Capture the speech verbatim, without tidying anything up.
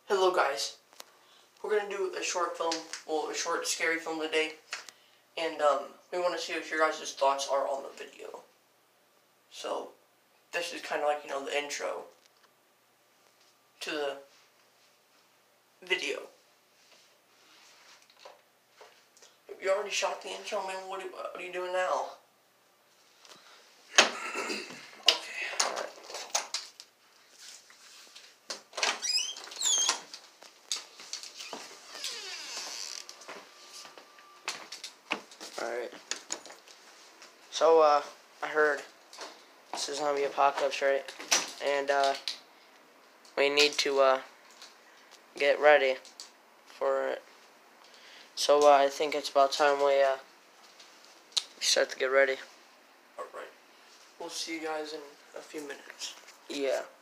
Hello guys, we're going to do a short film, well a short scary film today, and um, we want to see what your guys' thoughts are on the video. So, this is kind of like, you know, the intro to the video. You already shot the intro, man, what are, what are you doing now? Okay, alright. Alright. So, uh, I heard this is zombie apocalypse, right? And, uh, we need to, uh, get ready for it. So, uh, I think it's about time we, uh, we start to get ready. Alright. We'll see you guys in a few minutes. Yeah.